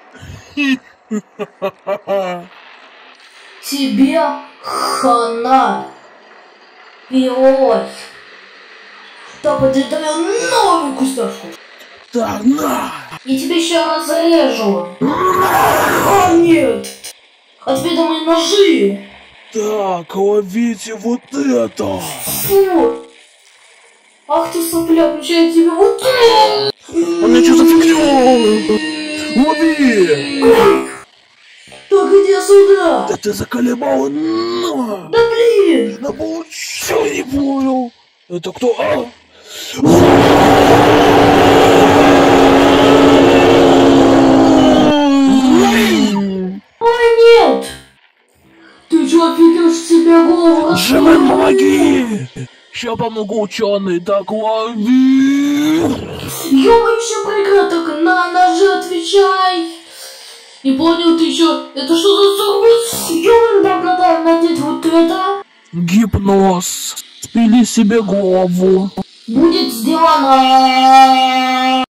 Тебе хана. Пилой. Топай, ты даю новую кусташку. Так, на! Я тебя еще разрежу. А, нет. А теперь давай ножи. Так, ловите вот это! Фу. Ах ты сопля, включай тебе вот это. А мне что за фигня? Лови! Так иди сюда. Да ты заколебал, на! Да блин. Да получил, не понял. Это кто? А? Ой, нет. Ты что, офигел, что тебе голову Живой, расшибли? помоги! Ща помогу, ученый, так лови! Ё-моё, еще проиграл, так на ножи отвечай. Не понял ты еще, это что за сорвис? Ё-моё, надо надеть вот это. Гипноз. Спили себе голову. Будет сделано.